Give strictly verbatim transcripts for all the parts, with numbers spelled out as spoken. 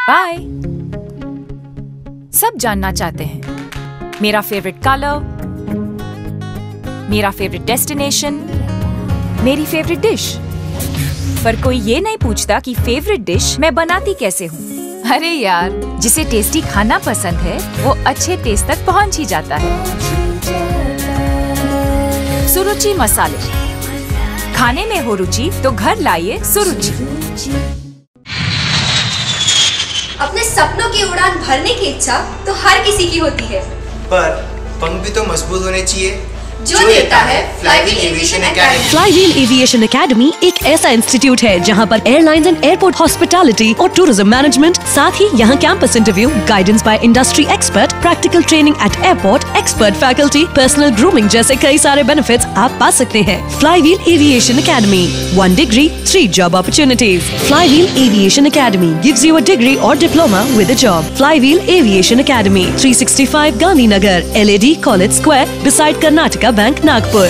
Bye. सब जानना चाहते हैं मेरा फेवरेट कलर, मेरा फेवरेट डेस्टिनेशन, मेरी फेवरेट डिश, पर कोई ये नहीं पूछता कि फेवरेट डिश मैं बनाती कैसे हूँ। अरे यार, जिसे टेस्टी खाना पसंद है वो अच्छे टेस्ट तक पहुँच ही जाता है। सुरुचि मसाले, खाने में हो रुचि तो घर लाइए सुरुचि। अपने सपनों की उड़ान भरने की इच्छा तो हर किसी की होती है, पर पंख भी तो मजबूत होने चाहिए, जो देता है Flywheel Aviation Academy. Flywheel Aviation Academy एक ऐसा इंस्टीट्यूट है जहां पर एयरलाइंस एंड एयरपोर्ट हॉस्पिटैलिटी और टूरिज्म मैनेजमेंट, साथ ही यहां campus interview, guidance by industry expert, practical training at airport, expert faculty, personal grooming जैसे कई सारे बेनिफिट्स आप पा सकते हैं। Flywheel Aviation Academy, one degree three job opportunities. Flywheel Aviation Academy gives you a degree और diploma with a job. Flywheel Aviation academy, three sixty five Gandhinagar, L A D college square, beside Karnataka bank, Nagpur.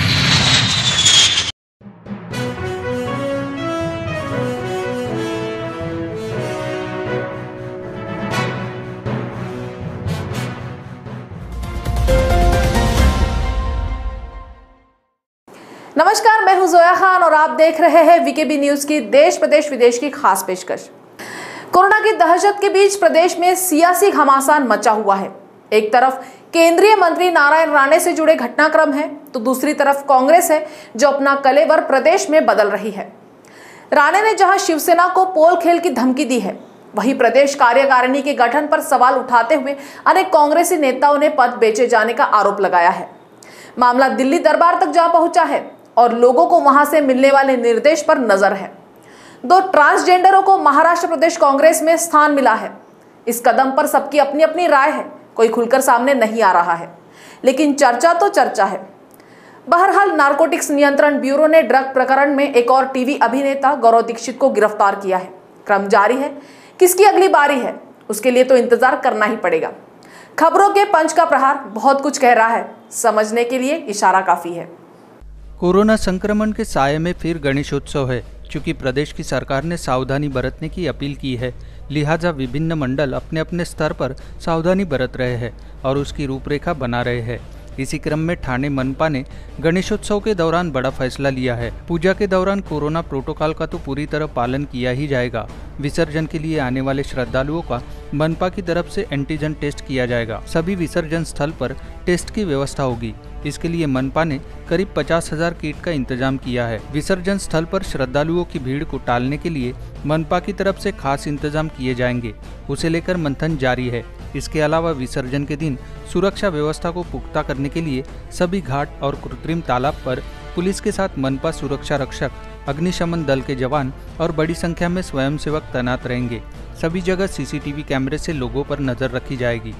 नमस्कार, मैं हूं जोया खान और आप देख रहे हैं VKB news की देश प्रदेश विदेश की खास पेशकश। कोरोना की दहशत के बीच प्रदेश में सियासी घमासान मचा हुआ है। एक तरफ केंद्रीय मंत्री नारायण राणे से जुड़े घटनाक्रम है तो दूसरी तरफ कांग्रेस है जो अपना कलेवर प्रदेश में बदल रही है। राणे ने जहां शिवसेना को पोल खेल की धमकी दी है, वहीं प्रदेश कार्यकारिणी के गठन पर सवाल उठाते हुए अनेक कांग्रेसी नेताओं ने पद बेचे जाने का आरोप लगाया है। मामला दिल्ली दरबार तक जा पहुंचा है और लोगों को वहां से मिलने वाले निर्देश पर नजर है। दो ट्रांसजेंडरों को महाराष्ट्र प्रदेश कांग्रेस में स्थान मिला है। इस कदम पर सबकी अपनी अपनी राय है, कोई खुलकर सामने नहीं आ रहा है, लेकिन चर्चा तो चर्चा है। बहरहाल नारकोटिक्स नियंत्रण ब्यूरो ने ड्रग प्रकरण में एक और टीवी अभिनेता गौरव दीक्षित को गिरफ्तार किया है। क्रम जारी है, किसकी अगली बारी है उसके लिए तो इंतजार करना ही पड़ेगा। खबरों के पंच का प्रहार बहुत कुछ कह रहा है, समझने के लिए इशारा काफी है। कोरोना संक्रमण के साये में फिर गणेशोत्सव है। चूंकि प्रदेश की सरकार ने सावधानी बरतने की अपील की है, लिहाजा विभिन्न मंडल अपने अपने स्तर पर सावधानी बरत रहे हैं और उसकी रूपरेखा बना रहे हैं। इसी क्रम में ठाणे मनपा ने गणेशोत्सव के दौरान बड़ा फैसला लिया है। पूजा के दौरान कोरोना प्रोटोकॉल का तो पूरी तरह पालन किया ही जाएगा। विसर्जन के लिए आने वाले श्रद्धालुओं का मनपा की तरफ से एंटीजन टेस्ट किया जाएगा। सभी विसर्जन स्थल पर टेस्ट की व्यवस्था होगी। इसके लिए मनपा ने करीब पचास हजार किट का इंतजाम किया है। विसर्जन स्थल पर श्रद्धालुओं की भीड़ को टालने के लिए मनपा की तरफ से खास इंतजाम किए जाएंगे, उसे लेकर मंथन जारी है। इसके अलावा विसर्जन के दिन सुरक्षा व्यवस्था को पुख्ता करने के लिए सभी घाट और कृत्रिम तालाब पर पुलिस के साथ मनपा सुरक्षा रक्षक, अग्निशमन दल के जवान और बड़ी संख्या में स्वयंसेवक तैनात रहेंगे। सभी जगह सीसीटीवी कैमरे से लोगों पर नजर रखी जाएगी।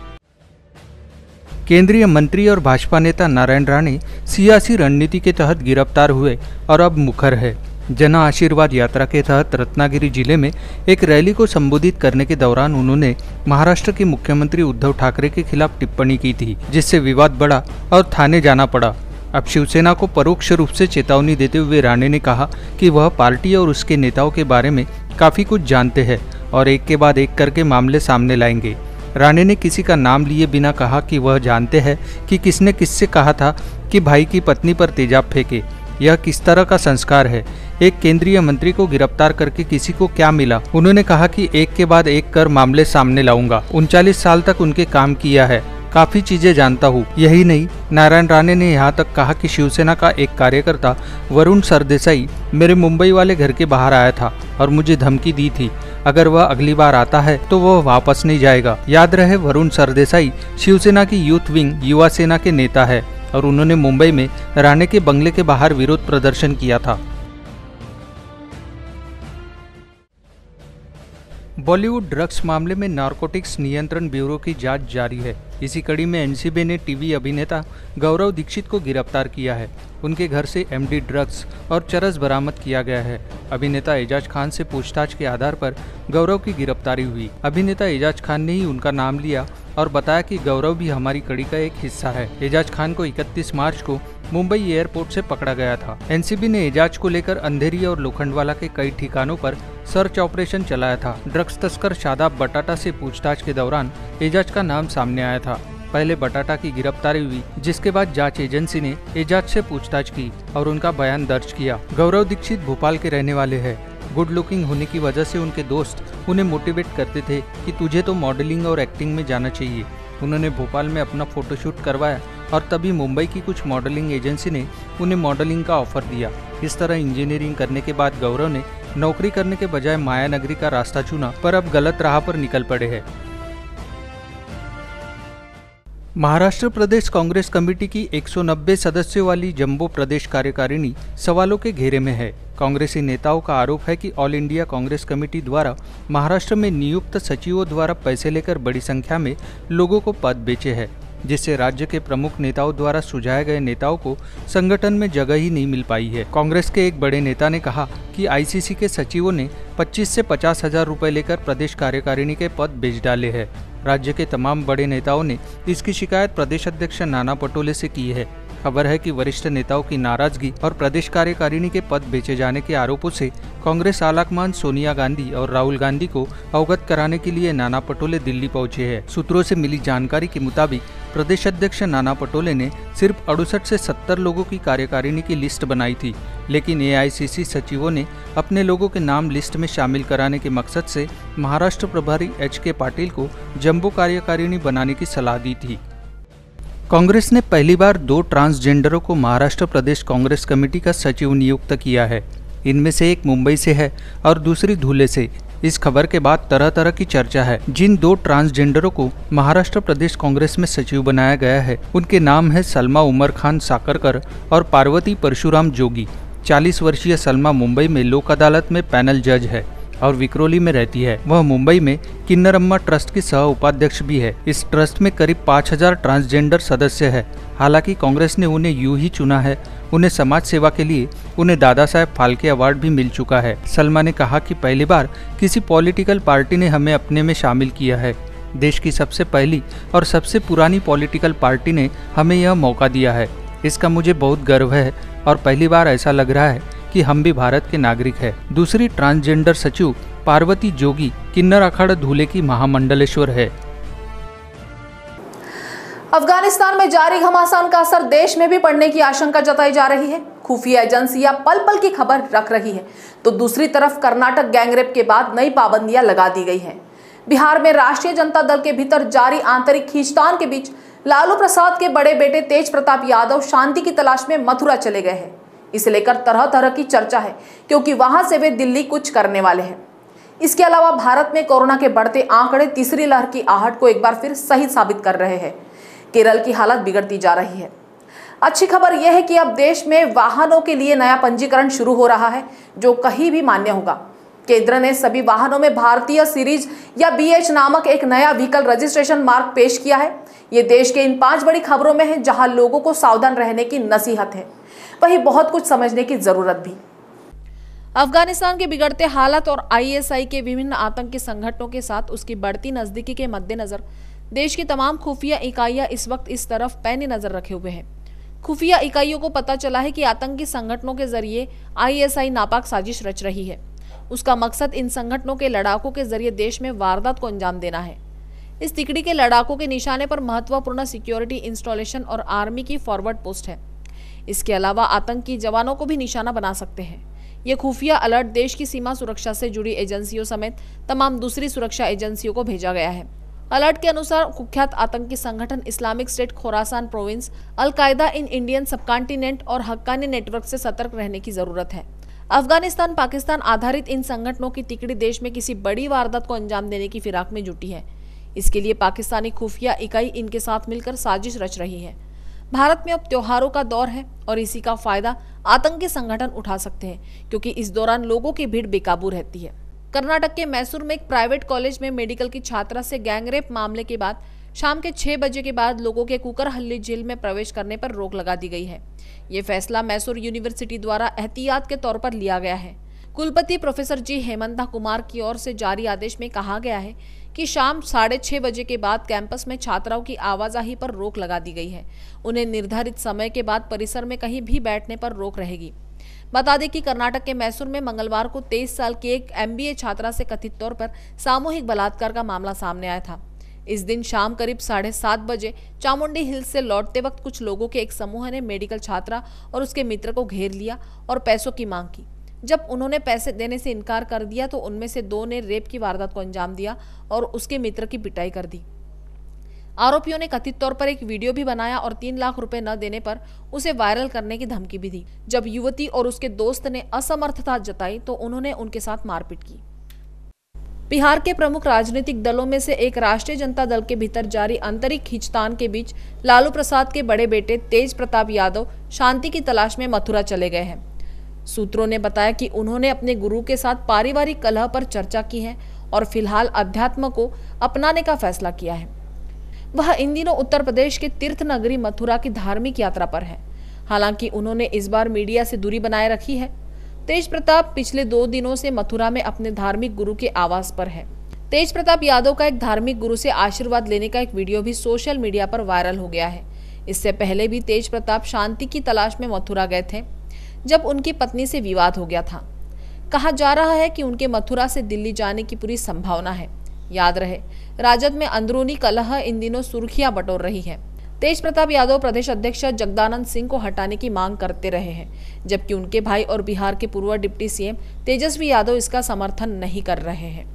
केंद्रीय मंत्री और भाजपा नेता नारायण राणे सियासी रणनीति के तहत गिरफ्तार हुए और अब मुखर है। जन आशीर्वाद यात्रा के तहत रत्नागिरी जिले में एक रैली को संबोधित करने के दौरान उन्होंने महाराष्ट्र के मुख्यमंत्री उद्धव ठाकरे के खिलाफ टिप्पणी की थी, जिससे विवाद बढ़ा और थाने जाना पड़ा। अब शिवसेना को परोक्ष रूप से चेतावनी देते हुए राणे ने कहा कि वह पार्टी और उसके नेताओं के बारे में काफी कुछ जानते हैं और एक के बाद एक करके मामले सामने लाएंगे। राणे ने किसी का नाम लिए बिना कहा कि वह जानते हैं कि किसने किससे कहा था कि भाई की पत्नी पर तेजाब फेंके। यह किस तरह का संस्कार है? एक केंद्रीय मंत्री को गिरफ्तार करके किसी को क्या मिला? उन्होंने कहा कि एक के बाद एक कर मामले सामने लाऊंगा। उनचालीस साल तक उनके काम किया है, काफी चीजें जानता हूँ। यही नहीं, नारायण राणे ने यहाँ तक कहा कि शिवसेना का एक कार्यकर्ता वरुण सरदेसाई मेरे मुंबई वाले घर के बाहर आया था और मुझे धमकी दी थी, अगर वह अगली बार आता है तो वह वापस नहीं जाएगा। याद रहे, वरुण सरदेसाई शिवसेना की यूथ विंग युवा सेना के नेता है और उन्होंने मुंबई में राणे के बंगले के बाहर विरोध प्रदर्शन किया था। बॉलीवुड ड्रग्स मामले में नारकोटिक्स नियंत्रण ब्यूरो की जांच जारी है। इसी कड़ी में एनसीबी ने टीवी अभिनेता गौरव दीक्षित को गिरफ्तार किया है। उनके घर से एमडी ड्रग्स और चरस बरामद किया गया है। अभिनेता एजाज खान से पूछताछ के आधार पर गौरव की गिरफ्तारी हुई। अभिनेता एजाज खान ने ही उनका नाम लिया और बताया कि गौरव भी हमारी कड़ी का एक हिस्सा है। एजाज खान को इकतीस मार्च को मुंबई एयरपोर्ट से पकड़ा गया था। एनसीबी ने एजाज को लेकर अंधेरी और लोखंडवाला के कई ठिकानों पर सर्च ऑपरेशन चलाया था। ड्रग्स तस्कर शादाब बटाटा से पूछताछ के दौरान एजाज का नाम सामने आया था। पहले बटाटा की गिरफ्तारी हुई, जिसके बाद जांच एजेंसी ने एजाज से पूछताछ की और उनका बयान दर्ज किया। गौरव दीक्षित भोपाल के रहने वाले हैं। गुड लुकिंग होने की वजह से उनके दोस्त उन्हें मोटिवेट करते थे कि तुझे तो मॉडलिंग और एक्टिंग में जाना चाहिए। उन्होंने भोपाल में अपना फोटोशूट करवाया और तभी मुंबई की कुछ मॉडलिंग एजेंसी ने उन्हें मॉडलिंग का ऑफर दिया। इस तरह इंजीनियरिंग करने के बाद गौरव ने नौकरी करने के बजाय माया नगरी का रास्ता चुना, पर अब गलत राह पर निकल पड़े हैं। महाराष्ट्र प्रदेश कांग्रेस कमेटी की एक सौ नब्बे सदस्यों वाली जम्बो प्रदेश कार्यकारिणी सवालों के घेरे में है। कांग्रेसी नेताओं का आरोप है कि ऑल इंडिया कांग्रेस कमेटी द्वारा महाराष्ट्र में नियुक्त सचिवों द्वारा पैसे लेकर बड़ी संख्या में लोगों को पद बेचे हैं, जिससे राज्य के प्रमुख नेताओं द्वारा सुझाए गए नेताओं को संगठन में जगह ही नहीं मिल पाई है। कांग्रेस के एक बड़े नेता ने कहा कि आईसीसी के सचिवों ने पच्चीस से पचास हजार रुपए लेकर प्रदेश कार्यकारिणी के पद बेच डाले हैं। राज्य के तमाम बड़े नेताओं ने इसकी शिकायत प्रदेश अध्यक्ष नाना पटोले से की है। खबर है कि वरिष्ठ नेताओं की नाराजगी और प्रदेश कार्यकारिणी के पद बेचे जाने के आरोपों से कांग्रेस आलाकमान सोनिया गांधी और राहुल गांधी को अवगत कराने के लिए नाना पटोले दिल्ली पहुंचे हैं। सूत्रों से मिली जानकारी के मुताबिक प्रदेश अध्यक्ष नाना पटोले ने सिर्फ अड़सठ से सत्तर लोगों की कार्यकारिणी की लिस्ट बनाई थी, लेकिन एआईसीसी सचिवों ने अपने लोगों के नाम लिस्ट में शामिल कराने के मकसद से महाराष्ट्र प्रभारी एच के पाटिल को जम्बो कार्यकारिणी बनाने की सलाह दी थी। कांग्रेस ने पहली बार दो ट्रांसजेंडरों को महाराष्ट्र प्रदेश कांग्रेस कमेटी का सचिव नियुक्त किया है। इनमें से एक मुंबई से है और दूसरी धुले से। इस खबर के बाद तरह तरह की चर्चा है। जिन दो ट्रांसजेंडरों को महाराष्ट्र प्रदेश कांग्रेस में सचिव बनाया गया है, उनके नाम है सलमा उमर खान साकरकर और पार्वती परशुराम जोगी। चालीस वर्षीय सलमा मुंबई में लोक अदालत में पैनल जज है और विक्रोली में रहती है। वह मुंबई में किन्नरम्मा ट्रस्ट की सह उपाध्यक्ष भी है। इस ट्रस्ट में करीब पाँच हजार ट्रांसजेंडर सदस्य है। हालांकि कांग्रेस ने उन्हें यूं ही चुना है। उन्हें समाज सेवा के लिए उन्हें दादा साहेब फाल्के अवार्ड भी मिल चुका है। सलमा ने कहा कि पहली बार किसी पॉलिटिकल पार्टी ने हमें अपने में शामिल किया है। देश की सबसे पहली और सबसे पुरानी पॉलिटिकल पार्टी ने हमें यह मौका दिया है। इसका मुझे बहुत गर्व है और पहली बार ऐसा लग रहा है कि हम भी भारत के नागरिक हैं। दूसरी ट्रांसजेंडर सचिव पार्वती जोगी किन्नर अखाड़ा धूले की महामंडलेश्वर है। अफगानिस्तान में जारी घमासान का असर देश में भी पड़ने की आशंका जताई जा रही है। खुफिया एजेंसियां पल पल की खबर रख रही है, तो दूसरी तरफ कर्नाटक गैंगरेप के बाद नई पाबंदियां लगा दी गई हैं। बिहार में राष्ट्रीय जनता दल के भीतर जारी आंतरिक खींचतान के बीच लालू प्रसाद के बड़े बेटे तेज प्रताप यादव शांति की तलाश में मथुरा चले गए हैं। इसे लेकर तरह तरह की चर्चा है, क्योंकि वहां से वे दिल्ली कुछ करने वाले हैं। इसके अलावा भारत में कोरोना के बढ़ते आंकड़े तीसरी लहर की आहट को एक बार फिर सही साबित कर रहे हैं। केरल की हालत बिगड़ती जा रही है। अच्छी खबर यह है कि अब देश में वाहनों के लिए नया पंजीकरण शुरू हो रहा है, जो कहीं भी मान्य होगा। केंद्र ने सभी वाहनों में भारतीय सीरीज या बीएच नामक एक नया व्हीकल रजिस्ट्रेशन मार्क पेश किया है। ये देश के इन पांच बड़ी खबरों में है, जहां लोगों को सावधान रहने की नसीहत है, वहीं बहुत कुछ समझने की जरूरत भी। अफगानिस्तान के बिगड़ते हालात और आईएसआई के विभिन्न आतंकी संगठनों के साथ उसकी बढ़ती नजदीकी के मद्देनजर देश की तमाम खुफिया इकाइयां इस वक्त इस तरफ पैनी नजर रखे हुए हैं। खुफिया इकाइयों को पता चला है कि आतंकी संगठनों के जरिए आईएसआई नापाक साजिश रच रही है। उसका मकसद इन संगठनों के लड़ाकों के जरिए देश में वारदात को अंजाम देना है। इस तिकड़ी के लड़ाकों के निशाने पर महत्वपूर्ण सिक्योरिटी इंस्टॉलेशन और आर्मी की फॉरवर्ड पोस्ट है। इसके अलावा आतंकी जवानों को भी निशाना बना सकते हैं। ये खुफिया अलर्ट देश की सीमा सुरक्षा से जुड़ी एजेंसियों समेत तमाम दूसरी सुरक्षा एजेंसियों को भेजा गया है। अलर्ट के अनुसार कुख्यात आतंकी संगठन Islamic State Khorasan province, Al Qaeda in Indian subcontinent और हक्कानी नेटवर्क से सतर्क रहने की जरूरत है। अफगानिस्तान पाकिस्तान आधारित इन संगठनों की तिकड़ी देश में किसी बड़ी वारदात को अंजाम देने की फिराक में जुटी है। इसके लिए पाकिस्तानी खुफिया इकाई इनके साथ मिलकर साजिश रच रही है। भारत में अब त्योहारों का दौर है और इसी का फायदा आतंकी संगठन उठा सकते हैं, क्योंकि इस दौरान लोगों की भीड़ बेकाबू रहती है। कर्नाटक के मैसूर में एक प्राइवेट कॉलेज में मेडिकल की छात्रा से गैंगरेप मामले के बाद शाम के छह बजे के बाद लोगों के कुकरहल्ली जेल में प्रवेश करने पर रोक लगा दी गई है। ये फैसला मैसूर यूनिवर्सिटी द्वारा एहतियात के तौर पर लिया गया है। कुलपति प्रोफेसर जी हेमंता कुमार की ओर से जारी आदेश में कहा गया है कि शाम साढ़े छह बजे के बाद कैंपस में छात्राओं की आवाजाही पर रोक लगा दी गई है। उन्हें निर्धारित समय के बाद परिसर में कहीं भी बैठने पर रोक रहेगी। बता दें कि कर्नाटक के मैसूर में मंगलवार को तेईस साल की एक एमबीए छात्रा से कथित तौर पर सामूहिक बलात्कार का मामला सामने आया था। इस दिन शाम करीब साढ़े सात बजे चामुंडी हिल्स से लौटते वक्त कुछ लोगों के एक समूह ने मेडिकल छात्रा और उसके मित्र को घेर लिया और पैसों की मांग की। जब उन्होंने पैसे देने से इनकार कर दिया तो उनमें से दो ने रेप की वारदात को अंजाम दिया और उसके मित्र की पिटाई कर दी। आरोपियों ने कथित तौर पर एक वीडियो भी बनाया और तीन लाख रुपए न देने पर उसे वायरल करने की धमकी भी दी। जब युवती और उसके दोस्त ने असमर्थता जताई तो उन्होंने उनके साथ मारपीट की। बिहार के प्रमुख राजनीतिक दलों में से एक राष्ट्रीय जनता दल के भीतर जारी आंतरिक खींचतान के बीच लालू प्रसाद के बड़े बेटे तेज प्रताप यादव शांति की तलाश में मथुरा चले गए हैं। सूत्रों ने बताया कि उन्होंने अपने गुरु के साथ पारिवारिक कलह पर चर्चा की है और फिलहाल अध्यात्म को अपनाने का फैसला किया है। वह इन दिनों उत्तर प्रदेश के तीर्थ नगरी मथुरा की धार्मिक यात्रा पर है। हालांकि उन्होंने इस बार मीडिया से दूरी बनाए रखी है। तेज प्रताप पिछले दो दिनों से मथुरा में अपने धार्मिक गुरु के आवास पर है। तेज प्रताप यादव का एक धार्मिक गुरु से आशीर्वाद लेने का एक वीडियो भी सोशल मीडिया पर वायरल हो गया है। इससे पहले भी तेज प्रताप शांति की तलाश में मथुरा गए थे जब उनकी पत्नी से विवाद हो गया था। कहा जा रहा है कि उनके मथुरा से दिल्ली जाने की पूरी संभावना है। याद रहे, राजद में अंदरूनी कलह इन दिनों सुर्खियां बटोर रही है। तेज प्रताप यादव प्रदेश अध्यक्ष जगदानंद सिंह को हटाने की मांग करते रहे हैं, जबकि उनके भाई और बिहार के पूर्व डिप्टी सीएम तेजस्वी यादव इसका समर्थन नहीं कर रहे हैं।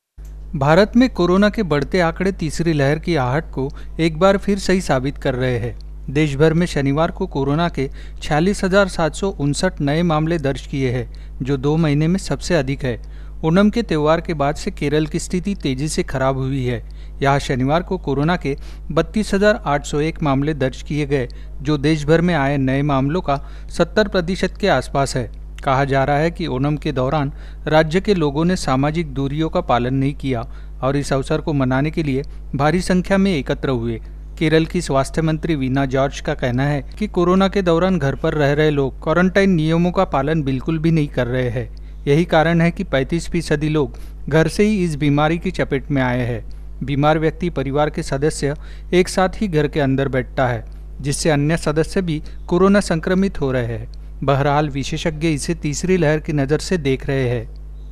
भारत में कोरोना के बढ़ते आंकड़े तीसरी लहर की आहट को एक बार फिर सही साबित कर रहे हैं। देश भर में शनिवार को कोरोना के छियालीस हजार सात सौ उनसठ नए मामले दर्ज किए हैं, जो दो महीने में सबसे अधिक है। ओणम के त्यौहार के बाद से केरल की स्थिति तेजी से खराब हुई है। यहाँ शनिवार को कोरोना के बत्तीस हजार आठ सौ एक मामले दर्ज किए गए, जो देश भर में आए नए मामलों का सत्तर प्रतिशत के आसपास है। कहा जा रहा है कि ओणम के दौरान राज्य के लोगों ने सामाजिक दूरियों का पालन नहीं किया और इस अवसर को मनाने के लिए भारी संख्या में एकत्र हुए। केरल की स्वास्थ्य मंत्री वीना जॉर्ज का कहना है कि कोरोना के दौरान घर पर रह रहे लोग क्वारंटाइन नियमों का पालन बिल्कुल भी नहीं कर रहे हैं। यही कारण है कि पैंतीस फीसदी लोग घर से ही इस बीमारी की चपेट में आए हैं। बीमार व्यक्ति परिवार के सदस्य एक साथ ही घर के अंदर बैठता है, जिससे अन्य सदस्य भी कोरोना संक्रमित हो रहे हैं। बहरहाल विशेषज्ञ इसे तीसरी लहर की नज़र से देख रहे हैं।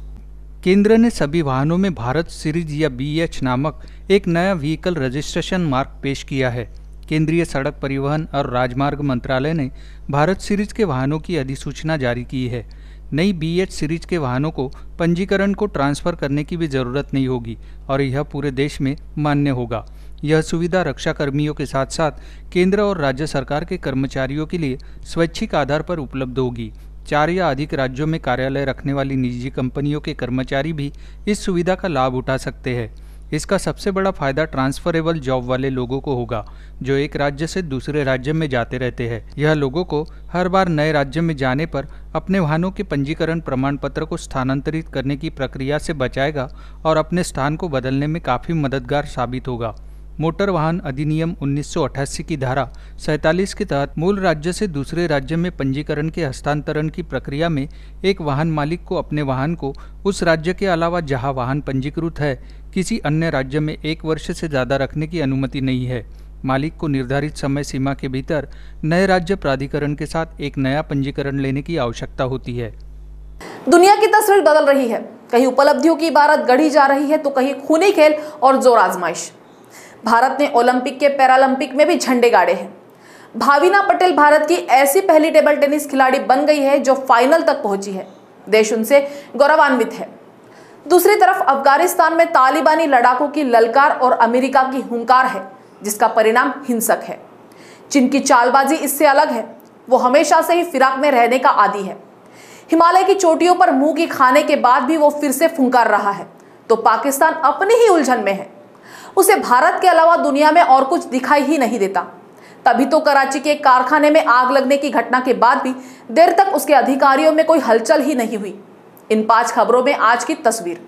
केंद्र ने सभी वाहनों में भारत सीरीज या बी एच नामक एक नया व्हीकल रजिस्ट्रेशन मार्क पेश किया है। केंद्रीय सड़क परिवहन और राजमार्ग मंत्रालय ने भारत सीरीज के वाहनों की अधिसूचना जारी की है। नई बी एच सीरीज के वाहनों को पंजीकरण को ट्रांसफर करने की भी जरूरत नहीं होगी और यह पूरे देश में मान्य होगा। यह सुविधा रक्षा कर्मियों के साथ साथ केंद्र और राज्य सरकार के कर्मचारियों के लिए स्वैच्छिक आधार पर उपलब्ध होगी। चार या अधिक राज्यों में कार्यालय रखने वाली निजी कंपनियों के कर्मचारी भी इस सुविधा का लाभ उठा सकते हैं। इसका सबसे बड़ा फायदा ट्रांसफरेबल जॉब वाले लोगों को होगा, जो एक राज्य से दूसरे राज्य में जाते रहते हैं। यह लोगों को हर बार नए राज्य में जाने पर अपने वाहनों के पंजीकरण प्रमाण पत्र को स्थानांतरित करने की प्रक्रिया से बचाएगा और अपने स्थान को बदलने में काफ़ी मददगार साबित होगा। मोटर वाहन अधिनियम उन्नीस सौ अट्ठासी की धारा सैंतालीस के तहत मूल राज्य से दूसरे राज्य में पंजीकरण के हस्तांतरण की प्रक्रिया में एक वाहन मालिक को अपने वाहन को उस राज्य के अलावा जहां वाहन पंजीकृत है किसी अन्य राज्य में एक वर्ष से ज़्यादा रखने की अनुमति नहीं है। मालिक को निर्धारित समय सीमा के भीतर नए राज्य प्राधिकरण के साथ एक नया पंजीकरण लेने की आवश्यकता होती है। दुनिया की तस्वीर बदल रही है। कहीं उपलब्धियों की इबारत गढ़ी जा रही है तो कहीं खूनी खेल और जोर आजमाइश। भारत ने ओलंपिक के पैरालंपिक में भी झंडे गाड़े हैं। भाविना पटेल भारत की ऐसी पहली टेबल टेनिस खिलाड़ी बन गई है जो फाइनल तक पहुंची है। देश उनसे गौरवान्वित है। दूसरी तरफ अफगानिस्तान में तालिबानी लड़ाकों की ललकार और अमेरिका की हुंकार है, जिसका परिणाम हिंसक है। चीन की चालबाजी इससे अलग है। वो हमेशा से ही फिराक में रहने का आदी है। हिमालय की चोटियों पर मुंह की खाने के बाद भी वो फिर से फुंकार रहा है, तो पाकिस्तान अपनी ही उलझन में है। उसे भारत के अलावा दुनिया में और कुछ दिखाई ही नहीं देता। तभी तो कराची के एक कारखाने में आग लगने की घटना के बाद भी देर तक उसके अधिकारियों में कोई हलचल ही नहीं हुई। इन पांच खबरों में आज की तस्वीर।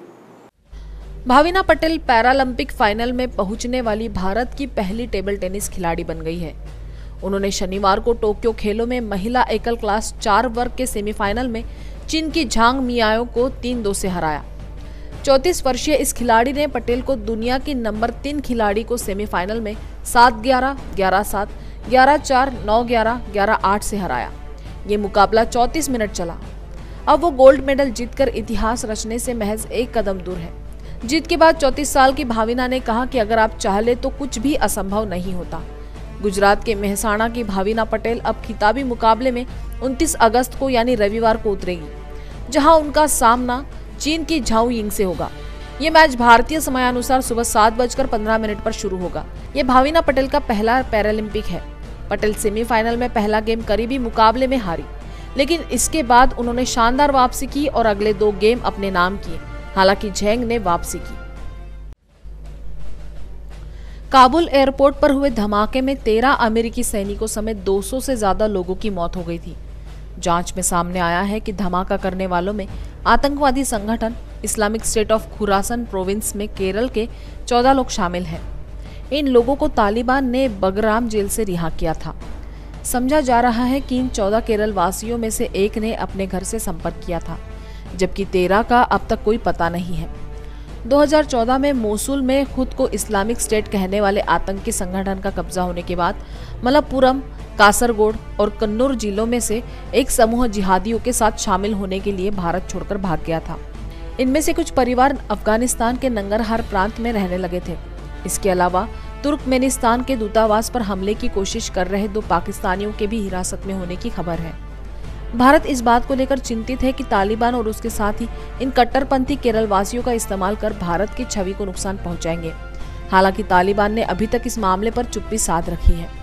भाविना पटेल पैरालंपिक फाइनल में पहुंचने वाली भारत की पहली टेबल टेनिस खिलाड़ी बन गई है। उन्होंने शनिवार को टोक्यो खेलों में महिला एकल क्लास चार वर्ग के सेमीफाइनल में चीन की झांग मियाओ को तीन दो से हराया। चौंतीस वर्षीय इस खिलाड़ी ने पटेल को दुनिया की नंबर तीन खिलाड़ी को सेमीफाइनल में सात ग्यारह, ग्यारह सात, ग्यारह चार, नौ ग्यारह, ग्यारह आठ से हराया। ये मुकाबला चौंतीस मिनट चला। अब वो गोल्ड मेडल जीतकर इतिहास रचने से महज एक कदम दूर है। जीत के बाद चौंतीस साल की भाविना ने कहा कि अगर आप चाह ले तो कुछ भी असंभव नहीं होता। गुजरात के मेहसाणा की भाविना पटेल अब खिताबी मुकाबले में उनतीस अगस्त को यानी रविवार को उतरेगी, जहां उनका सामना चीन की झाओ यिंग से होगा। ये मैच भारतीय समयानुसार सुबह सात बजकर पंद्रह मिनट पर शुरू होगा। ये भाविना पटेल का पहला पैरालंपिक है। पटेल सेमीफाइनल में पहला गेम करीबी मुकाबले में हारी, लेकिन इसके बाद उन्होंने शानदार वापसी की और अगले दो गेम अपने नाम किए। हालांकि झेंग ने वापसी की। काबुल एयरपोर्ट पर हुए धमाके में तेरह अमेरिकी सैनिकों समेत दो सौ से ज्यादा लोगों की मौत हो गई थी। जांच में सामने आया है कि धमाका करने वालों में आतंकवादी संगठन Islamic State of Khurasan province में केरल के चौदह लोग शामिल हैं। इन लोगों को तालिबान ने बगराम जेल से रिहा किया था। समझा जा रहा है कि इन चौदह केरल वासियों में से एक ने अपने घर से संपर्क किया था, जबकि तेरह का अब तक कोई पता नहीं है। दो हज़ार चौदह में मोसुल में खुद को इस्लामिक स्टेट कहने वाले आतंकी संगठन का कब्जा होने के बाद मलप्पुरम, कासरगोड और कन्नूर जिलों में से एक समूह जिहादियों के साथ शामिल होने के लिए भारत छोड़कर भाग गया था। इनमें से कुछ परिवार अफगानिस्तान के नंगरहार प्रांत में रहने लगे थे। इसके अलावा तुर्कमेनिस्तान के दूतावास पर हमले की कोशिश कर रहे दो पाकिस्तानियों के भी हिरासत में होने की खबर है। भारत इस बात को लेकर चिंतित है कि तालिबान और उसके साथ ही इन कट्टरपंथी केरल वासियों का इस्तेमाल कर भारत की छवि को नुकसान पहुंचाएंगे। हालांकि तालिबान ने अभी तक इस मामले पर चुप्पी साध रखी है।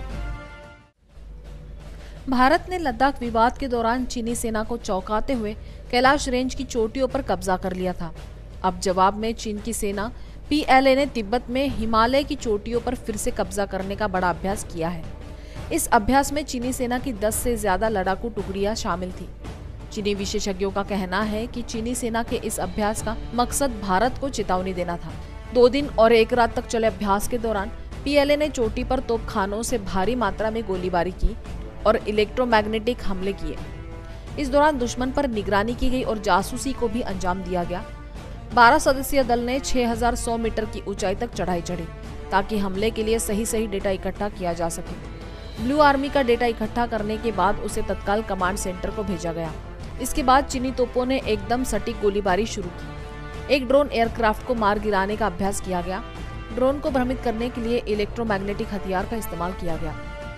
भारत ने लद्दाख विवाद के दौरान चीनी सेना को चौंकाते हुए कैलाश रेंज की चोटियों पर कब्जा कर लिया था। अब जवाब में चीन की सेना पीएलए ने तिब्बत में हिमालय की चोटियों पर फिर से कब्जा करने का बड़ा अभ्यास किया है। इस अभ्यास में चीनी सेना की दस से ज्यादा लड़ाकू टुकड़ियां शामिल थी। चीनी विशेषज्ञों का कहना है कि चीनी सेना के इस अभ्यास का मकसद भारत को चेतावनी देना था। दो दिन और एक रात तक चले अभ्यास के दौरान पीएलए ने चोटी पर तोपखानों से भारी मात्रा में गोलीबारी की और इलेक्ट्रोमैग्नेटिक हमले किए। इस दौरान दुश्मन पर निगरानी की गई और जासूसी को भी अंजाम दिया गया। बारह सदस्यीय दल ने छह हज़ार सौ मीटर की ऊंचाई तक चढ़ाई चढ़ी ताकि हमले के लिए सही सही डेटा इकट्ठा किया जा सके। ब्लू आर्मी का डेटा इकट्ठा करने के बाद उसे तत्काल कमांड सेंटर को भेजा गया। इसके बाद चीनी तोपों ने एकदम सटीक गोलीबारी शुरू की। एक ड्रोन एयरक्राफ्ट को मार गिराने का अभ्यास किया गया। ड्रोन को भ्रमित करने के लिए इलेक्ट्रोमैग्नेटिक हथियार का इस्तेमाल किया गया।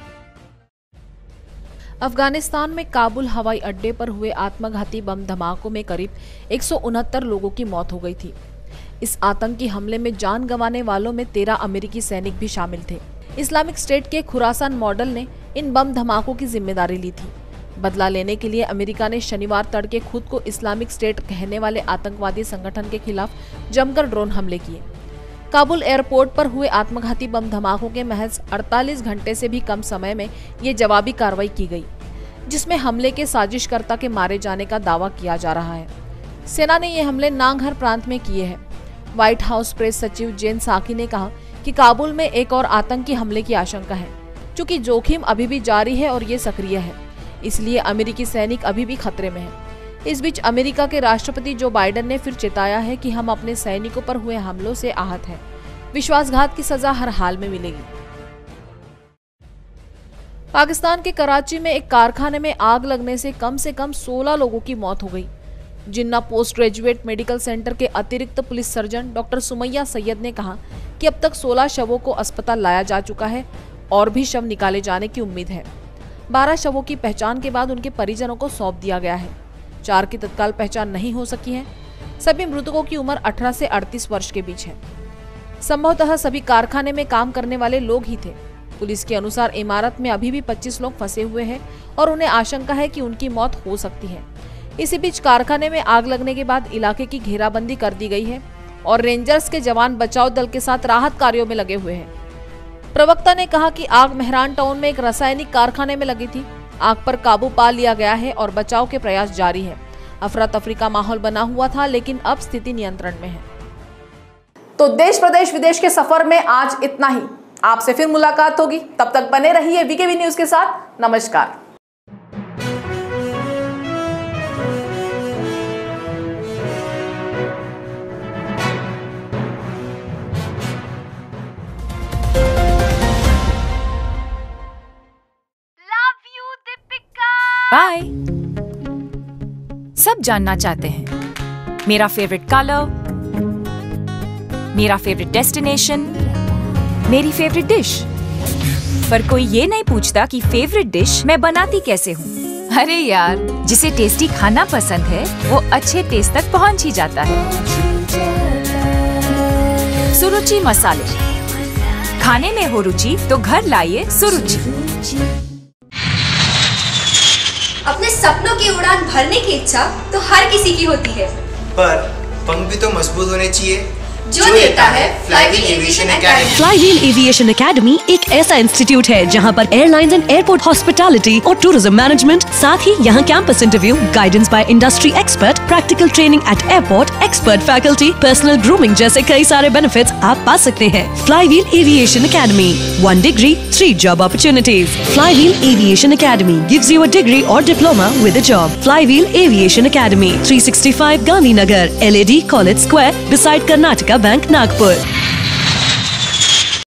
अफगानिस्तान में काबुल हवाई अड्डे पर हुए आत्मघाती बम धमाकों में करीब एक सौ उनहत्तर लोगों की मौत हो गई थी। इस आतंकी हमले में जान गंवाने वालों में तेरह अमेरिकी सैनिक भी शामिल थे। इस्लामिक स्टेट के खुरासान मॉडल ने इन बम धमाकों की जिम्मेदारी ली थी। बदला लेने के लिए अमेरिका ने शनिवार तड़के खुद को इस्लामिक स्टेट कहने वाले आतंकवादी संगठन के खिलाफ जमकर ड्रोन हमले किए। काबुल एयरपोर्ट पर हुए आत्मघाती बम धमाकों के महज अड़तालीस घंटे से भी कम समय में ये जवाबी कार्रवाई की गई, जिसमें हमले के साजिशकर्ता के मारे जाने का दावा किया जा रहा है। सेना ने ये हमले नांगहर प्रांत में किए हैं। व्हाइट हाउस प्रेस सचिव जेन साकी ने कहा कि काबुल में एक और आतंकी हमले की आशंका है, क्योंकि जोखिम अभी भी जारी है और ये सक्रिय है, इसलिए अमेरिकी सैनिक अभी भी खतरे में हैं। इस बीच अमेरिका के राष्ट्रपति जो बाइडेन ने फिर चेताया है कि हम अपने सैनिकों पर हुए हमलों से आहत हैं। विश्वासघात की सजा हर हाल में मिलेगी। पाकिस्तान के कराची में एक कारखाने में आग लगने से कम से कम सोलह लोगों की मौत हो गई। Jinnah post graduate medical centre के अतिरिक्त police surgeon doctor Sumaiya Syed ने कहा कि अब तक सोलह शवों को अस्पताल लाया जा चुका है और भी शव निकाले जाने की उम्मीद है। बारह शवों की पहचान के बाद उनके परिजनों को सौंप दिया गया है। चार की तत्काल पहचान नहीं हो सकी है। सभी मृतकों की उम्र अठारह से अड़तीस वर्ष के बीच है। संभवतः सभी कारखाने में काम करने वाले लोग ही थे। पुलिस के अनुसार इमारत में अभी भी पच्चीस लोग फंसे हुए हैं और उन्हें आशंका है कि उनकी मौत हो सकती है। इसी बीच कारखाने में आग लगने के बाद इलाके की घेराबंदी कर दी गई है और रेंजर्स के जवान बचाव दल के साथ राहत कार्यों में लगे हुए हैं। प्रवक्ता ने कहा कि आग मेहरान टाउन में एक रासायनिक कारखाने में लगी थी। आग पर काबू पा लिया गया है और बचाव के प्रयास जारी है। अफरा तफरी का माहौल बना हुआ था, लेकिन अब स्थिति नियंत्रण में है। तो देश प्रदेश विदेश के सफर में आज इतना ही। आपसे फिर मुलाकात होगी, तब तक बने रहिए वीकेबी न्यूज के साथ। नमस्कार। Bye. सब जानना चाहते हैं। मेरा फेवरेट कलर, मेरा फेवरेट डेस्टिनेशन, मेरी फेवरेट डिश। पर कोई ये नहीं पूछता कि फेवरेट डिश मैं बनाती कैसे हूँ। अरे यार, जिसे टेस्टी खाना पसंद है वो अच्छे टेस्ट तक पहुँच ही जाता है। सुरुचि मसाले, खाने में हो रुचि तो घर लाइए सुरुचि। अपने सपनों की उड़ान भरने की इच्छा तो हर किसी की होती है, पर पंख भी तो मजबूत होने चाहिए जो देता है Flywheel Aviation Academy. Flywheel Aviation Academy एक ऐसा इंस्टीट्यूट है जहां पर एयरलाइंस एंड एयरपोर्ट हॉस्पिटैलिटी और टूरिज्म मैनेजमेंट, साथ ही यहां campus interview, guidance by industry expert, practical training at airport, expert faculty, personal grooming जैसे कई सारे बेनिफिट्स आप पा सकते हैं। Flywheel Aviation Academy, one degree three job opportunities. Flywheel Aviation Academy gives you a degree और diploma with a job. Flywheel Aviation academy, three sixty five Gandhinagar, L A D college square, beside Karnataka bank, Nagpur.